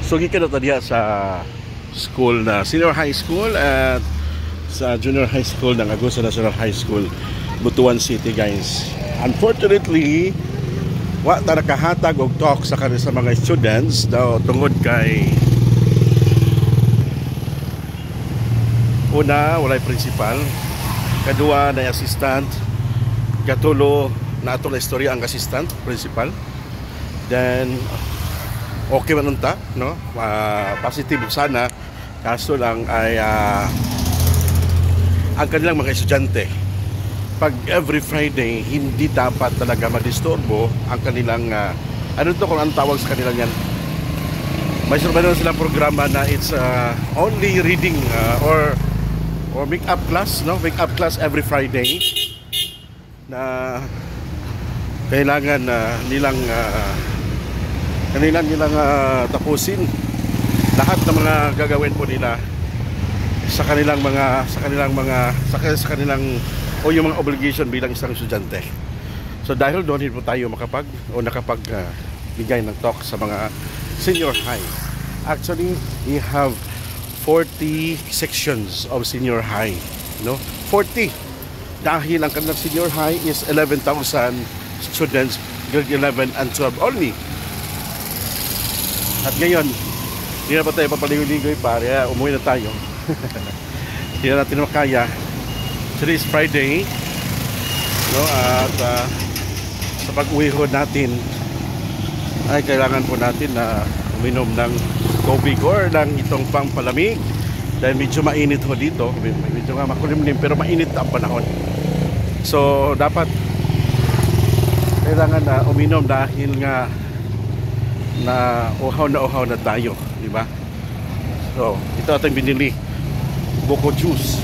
So gikan na diya sa school na senior high school at sa junior high school ng Agusan National High School, Butuan City, guys. Unfortunately, wa ta nakahatag og talk sa kanila sa mga students daw tungod kay una, walay principal, kadua na assistant, katulo na ato na istorya ang assistant principal. Then okay man unta, no? Positive sana, kaso lang ay ang kanilang mga estudyante pag every Friday hindi dapat talaga madisturbo ang kanilang ano to kung ang tawag sa kanilang yan, may silang programa na it's only reading or make up class, no? Make up class every Friday na kailangan nilang tapusin lahat ng mga gagawin po nila sa kanilang o yung mga obligation bilang isang estudyante. So dahil doon hindi po tayo nakapag-bigay ng talk sa mga senior high. Actually, we have 40 sections of senior high, no? 40 dahil ang kanilang senior high is 11,000 students, grade 11 and 12 only. At ngayon, hindi na pa tayo papaligoy-ligoy, pare. Umuwi na tayo. Hindi na natin makaya. Today is Friday, no? At sa pag-uwi ho natin ay kailangan po natin na uminom ng tubig or ng itong pampalamig dahil medyo mainit ho dito. Medyo nga makulimlim pero mainit ang panahon. So dapat kailangan na uminom dahil nga na uhaw na tayo, di ba? So, ito ating binili, Buko juice.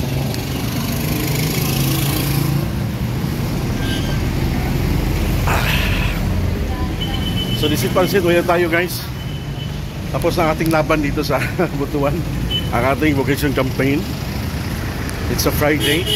So, disipansin, uwi tayo, guys. Tapos ang ating laban dito sa Butuan, ang ating vocation campaign. It's a Friday.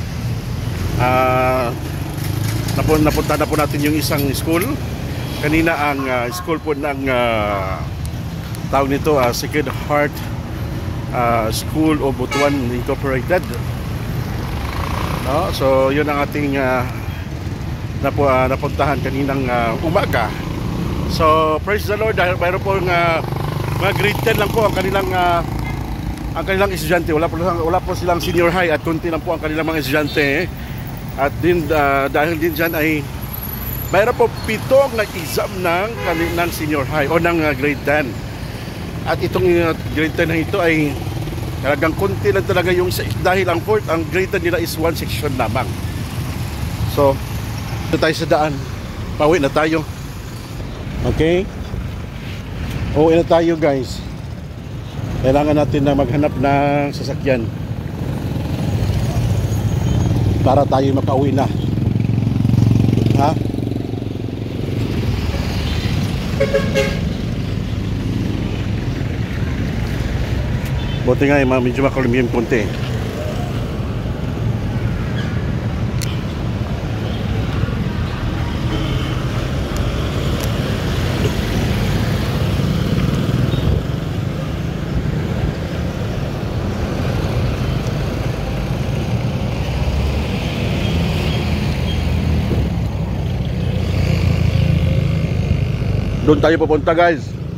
Napunta na po natin yung isang school. Kanina ang school po ng tawag nito Sacred Heart School of Butuan Incorporated, no? So yun ang ating napuntahan kaninang umaga. So praise the Lord, dahil mayroon po mga grade 10 lang po ang kanilang estudyante. Wala po silang senior high at kunti lang po ang kanilang mga estudyante. At din dahil din dyan ay mayroon po 7 nag-exam ng senior high o ng grade 10. At itong grade 10 na ito ay talagang konti lang talaga yung dahil ang grade 10 nila is 1 section lamang. So, ito tayo sa daan. Pauwi na tayo. Okay? Uuwi na tayo, guys. Kailangan natin na maghanap ng sasakyan para tayo makauwi na. Ha? Buti nga medyo makulimlim konti. Doon tayo pupunta, guys.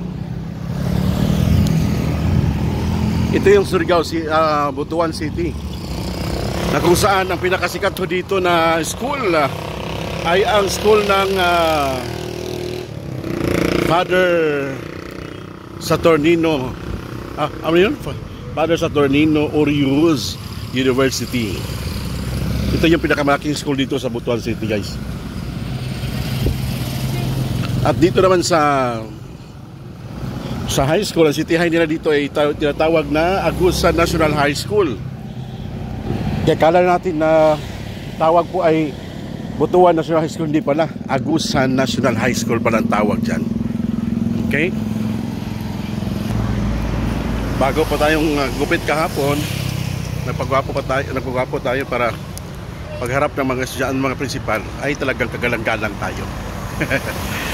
Ito yung Surigao, Butuan City, na kung saan ang pinakasikat ho dito na school ay ang school ng Father Saturnino Father Saturnino Orius University. Ito yung pinakamalaking school dito sa Butuan City, guys. At dito naman sa high school, ang city high nila dito ay tinatawag na Agusan National High School. Kaya kala natin na tawag po ay Butuan National High School, hindi pala. Agusan National High School pala ang tawag dyan. Okay? Bago pa tayong gupit kahapon, nagpagwapo tayo para pagharap ng mga estudyante, mga prinsipal, ay talagang kagalang-galang tayo.